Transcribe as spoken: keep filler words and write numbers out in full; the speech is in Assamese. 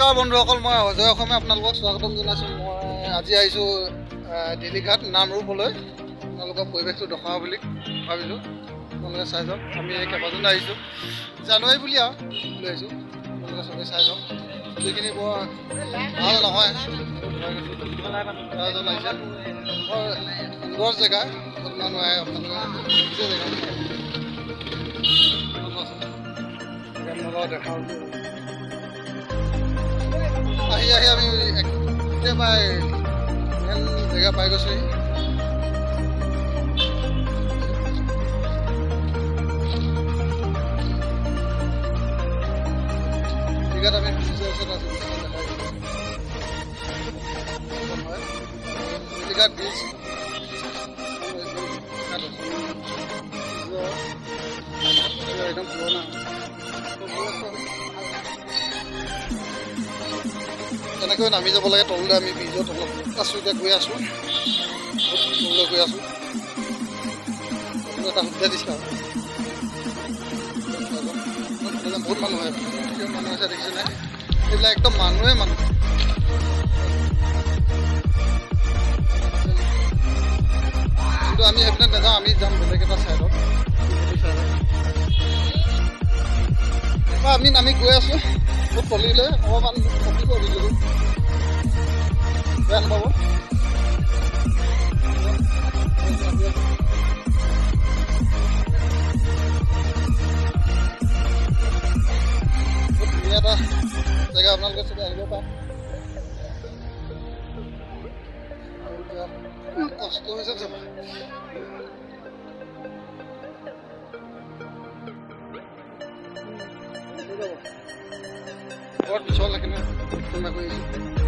নমস্কাৰ বন্ধুসকল, মই অজয় অসমে আপোনালোকক স্বাগতম জনাইছোঁ। মই আজি আহিছোঁ দিলীঘাট নামৰূপলৈ। আপোনালোকক পৰিৱেশটো দেখুৱাওঁ বুলি ভাবিলোঁ, আপোনালোকে চাই যাওক। আমি কেইবাজনে আহিছোঁ, জানুৱাৰী বুলি আৰু লৈ আহিছোঁ। আপোনালোকে চবেই চাই যাওক, যিখিনি বৰ ভাল নহয়। এজন আহিছে, বৰ সুন্দৰ জেগা, বহুত মানুহ আহে। আপোনালোকে নিজে জেগা দেখাওঁ। আহি আহি আমি একেবাৰে মেইন জেগা পাই গৈছোঁ। দিঘাত আমি ব্ৰিজৰ ওচৰত আছোঁ। দিঘাট ব্ৰিজ একদম পুৰণা। তেনেকৈ নামি যাব লাগে তললৈ। আমি ব্ৰিজত অলপ আছোঁ, এতিয়া গৈ আছোঁ, তললৈ গৈ আছোঁ। এটা সুবিধা দিছে আৰু বহুত মানুহ আহে। মানুহ আছে দেখিছে নাই? এইবিলাক একদম মানুহে মানুহ। কিন্তু আমি সেইপিনে নাযাওঁ, আমি যাম বেলেগ এটা চাইডত। আমি নামি গৈ আছোঁ বহুত তলিলৈ। অকণমান কমিব ভিডিঅ'টো, বেয়া নাপাব। বহুত ধুনীয়া এটা জেগা, আপোনালোকে চবে আহিব পাৰে। কষ্ট হৈছে যাব। বৰ পিছল, সেইখিনি কৰি আহিছোঁ।